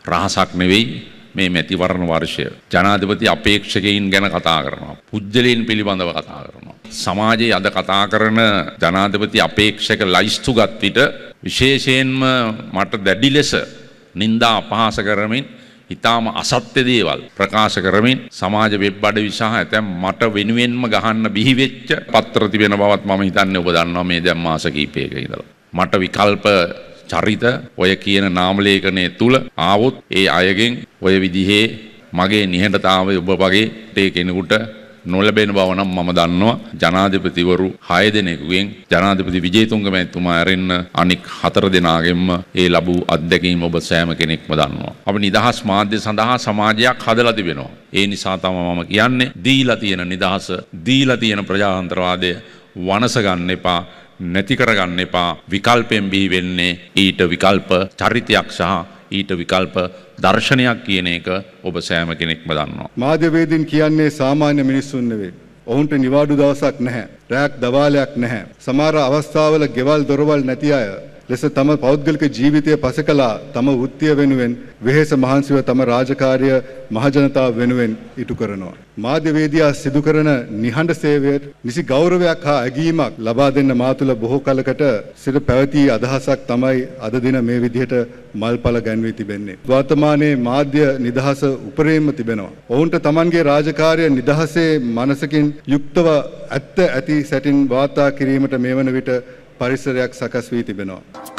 රහසක් නෙවෙයි මේ මැතිවරණ වර්ෂය. ජනාධිපති අපේක්ෂකයින් ගැන කතා කරනවා. පුජ්‍යලයන් පිළිබඳව කතා කරනවා. සමාජයේ අද කතා කරන ජනාධිපති අපේක්ෂක ලයිස්තු ගත් විට විශේෂයෙන්ම මට දැඩි ලෙස නින්දා අපහාස කරමින් ඊටාම අසත්‍ය දේවල් ප්‍රකාශ කරමින් සමාජ වෙබ් අඩවි සහ ඇතැම් මට වෙනුවෙන්ම ගහන්න බිහි වෙච්ච පත්‍ර තිබෙන බවත් මම හිතන්නේ ඔබ දන්නවා මේ දැන් මාස කිහිපයක ඉඳලා. මට විකල්ප චරිත ඔය කියන නාම ලේඛනයේ තුල ආවොත් ඒ අයගෙන් ඔය විදිහේ මගේ නිහඬතාවය ඔබ වගේ කෙනෙකුට නොලැබෙන බව නම් මම දන්නවා. ජනාධිපතිවරු 6 දෙනෙකුගෙන් ජනාධිපති විජේතුංග මැතිතුමා ඇරෙන්න අනික් 4 දෙනාගෙන්ම ඒ ලැබූ අත්දැකීම ඔබ සෑම කෙනෙක්ම දන්නවා. අපි නිදහස් මාධ්‍ය සඳහා සමාජයක් හදලා තිබෙනවා. ඒ නිසා තමයි මම කියන්නේ දීලා තියෙන නිදහස, දීලා තියෙන ප්‍රජාතන්ත්‍රවාදය වනස ගන්න එපා, නැති කරගන්න එපා. විකල්පෙන් බිහි වෙන්නේ ඊට විකල්ප චරිතයක් සහ ඊට විකල්ප දර්ශනයක් කියන එක ඔබ සෑම කෙනෙක්ම දන්නවා. මාධ්‍යවේදීන් කියන්නේ සාමාන්‍ය මිනිස්සුන් නෙවෙයි. ඔවුන්ට නිවාඩු දවසක් නැහැ. රැයක් දවාලයක් නැහැ. සමහර අවස්ථාවල ගෙවල් දොරවල් නැති අය ලෙස තම පෞද්ගලික ජීවිතය පසකලා තම වෘත්තිය වෙනුවෙන් වෙහෙස මහන්සිව තම රාජකාරිය මහජනතාව වෙනුවෙන් ඉටු කරනවා. මාධ්‍යවේදියා සිදු කරන නිහඬ සේවයට නිසි ගෞරවයක් හා ඇගීමක් ලබා දෙන්න මා තුළ බොහෝ කලකට සිට පැවති අදහසක් තමයි අද දින මේ විදිහට මල්පල ගැන්වී තිබෙන්නේ. වර්තමානයේ මාධ්‍ය නිදහස උපරිම තිබෙනවා. ඔවුන්ට තමන්ගේ රාජකාරිය නිදහසේ මනසකින් යුක්තව ඇත්ත ඇති සැටින් වාර්තා කිරීමට මේ වන විට පරිසරයක් සකස් වී තිබෙනවා.